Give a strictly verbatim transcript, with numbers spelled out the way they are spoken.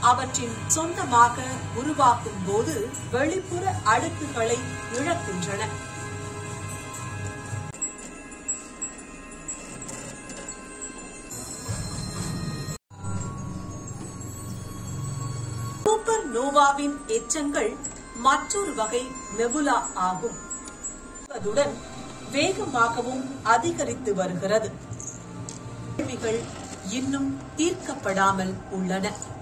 அவற்றின் சொந்தமாக உருவாக்கும் போது வெளிப்புற அடுக்குகளை இழக்கின்றன. சூப்பர் நோவாவின் எச்சங்கள் மற்றொரு வகை நெபுலா ஆகும். அதுடன் வேகமாகவும் அதிகரித்து வருகிறது. கேள்விகள் இன்னும் தீர்க்கப்படாமல் உள்ளன.